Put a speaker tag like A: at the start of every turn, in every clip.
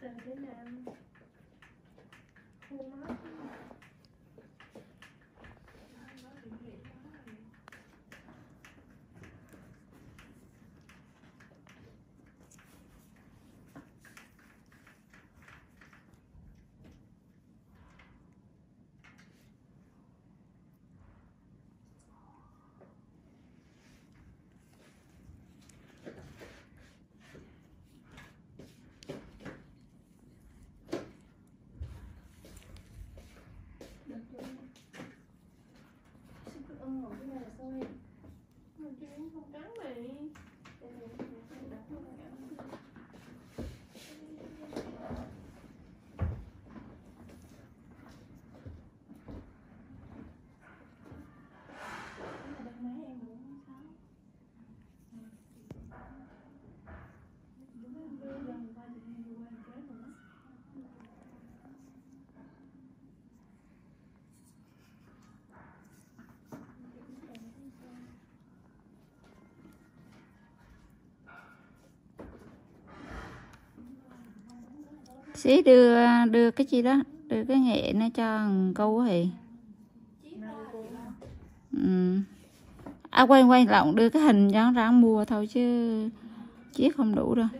A: Từ thế Nam khuôn mắt không cắn mày.
B: Xí đưa cái gì đó, đưa cái nghệ nó cho câu thì quay lọng đưa cái hình cho nó ra mua thôi chứ chiếc không đủ đâu.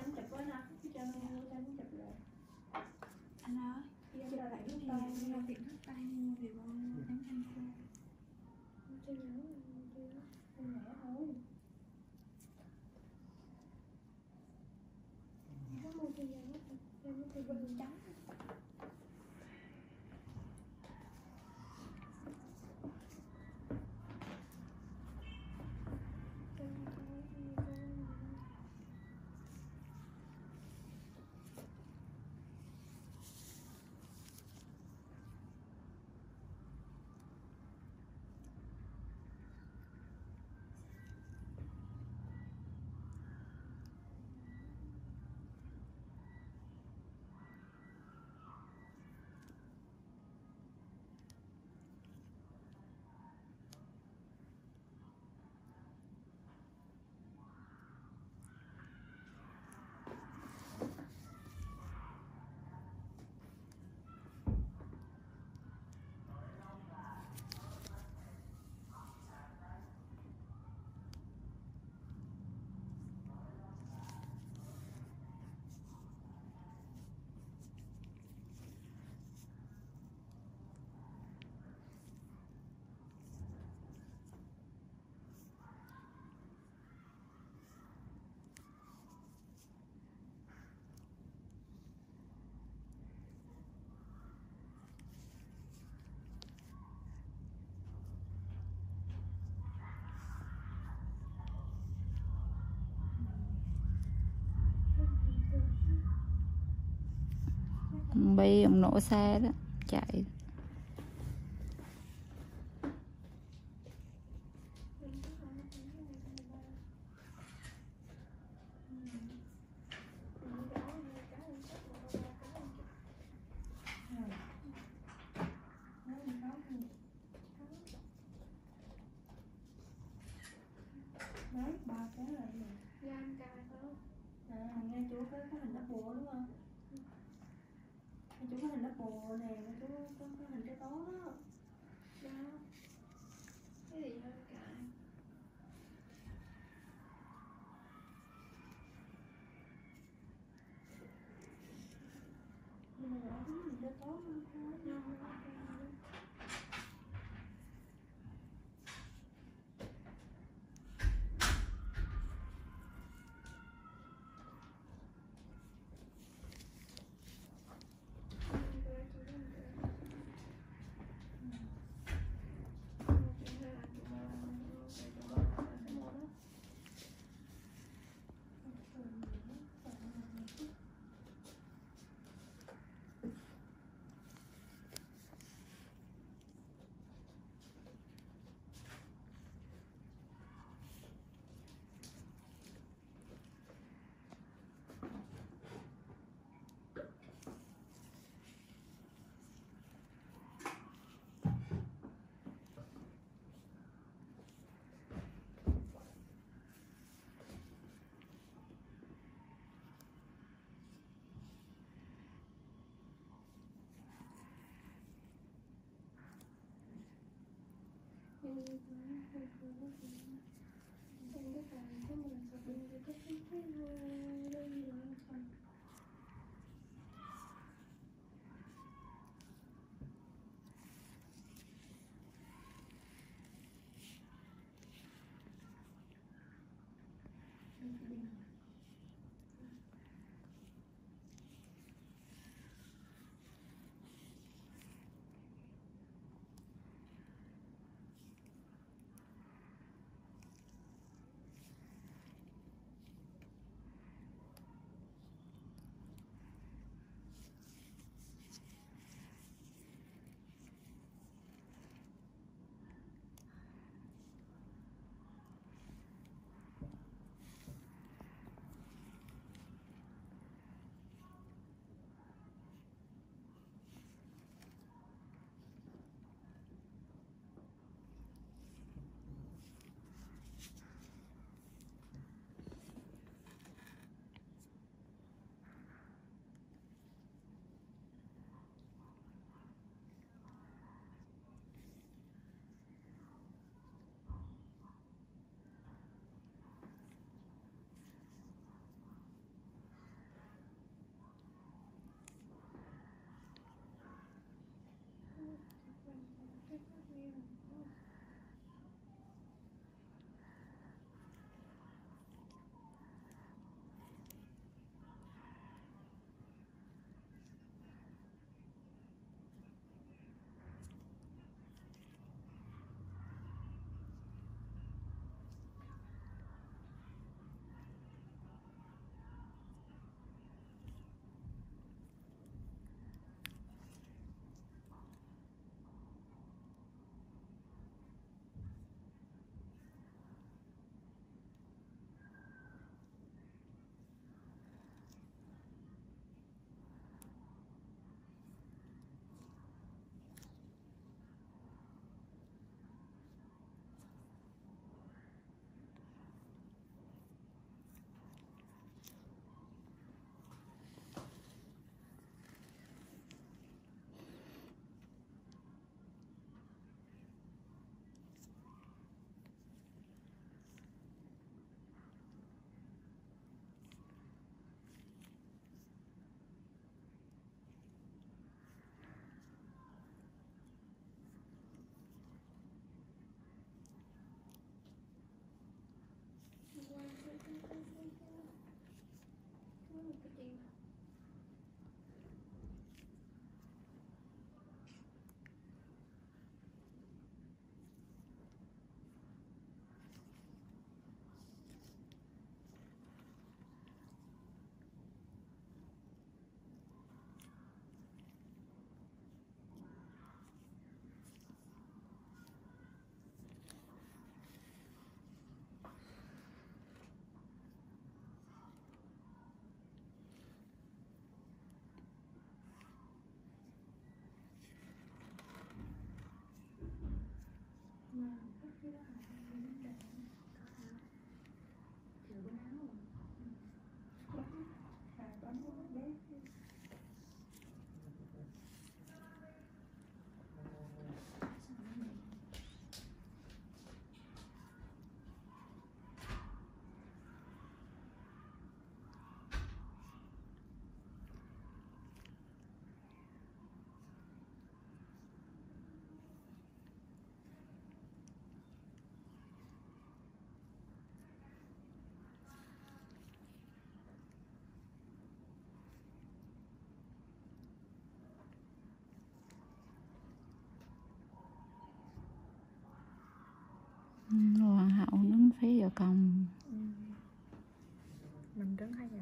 B: Bị ông nổ xe đó chạy.
A: Đấy, 3 cái là gì? Gan cay không? Nghe chú có hình lắp bùa đúng không? Nghe chú có hình lắp bùa nè, nghe chú có hình cái tó đó. Đó. Cái gì gan cay? Nhưng mà rõ hình cái tó không?
B: Hoàng hậu đứng phía giờ còng.
A: Mình đứng hay vậy?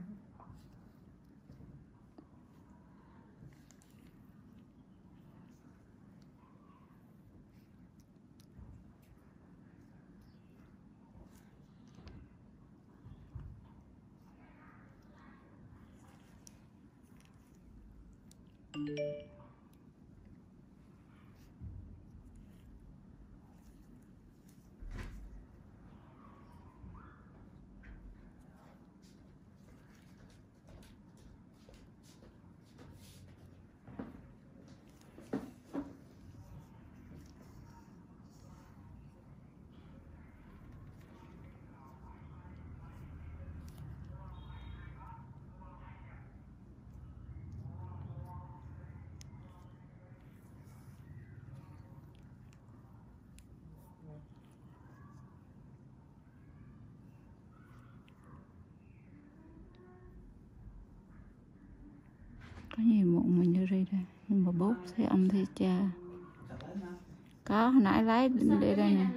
B: Có nhiều mụn mình đưa đi đây. Nhưng mà bút thì ông thì cha. Có, hồi nãy lấy đi đây nè.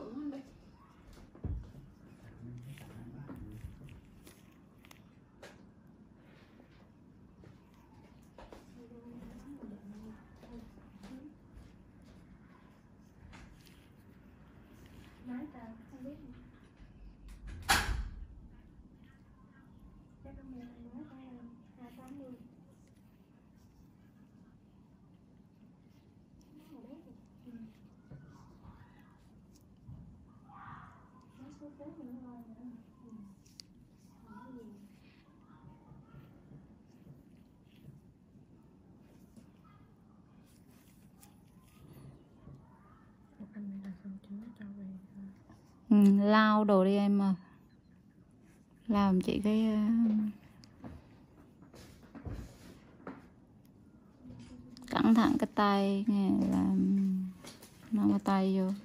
A: Nói tao không biết. Chắc không nghe nói tao 280. Nó số phép nữa rồi nữa. Hỏi gì? Anh này là xong chứ cho về.
B: Lau đồ đi em ơi. Làm chị cái cẩn thận cái tay nghe, làm mang cái tay vô.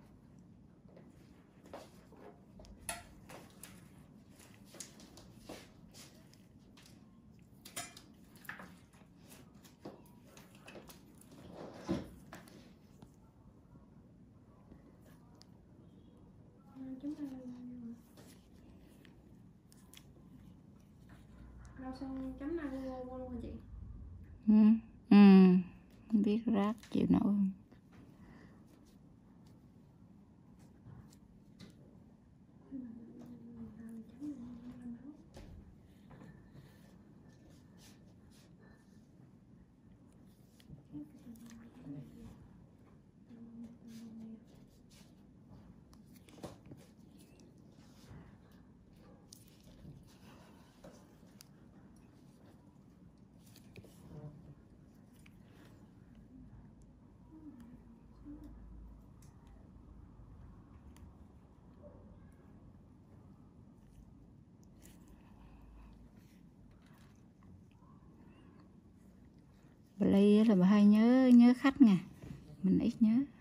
A: Chúng ta lau xong chấm này vô luôn hả chị?
B: Không biết rác chịu nổi không? Bà Ly là bà hay nhớ khách nè, mình ít nhớ.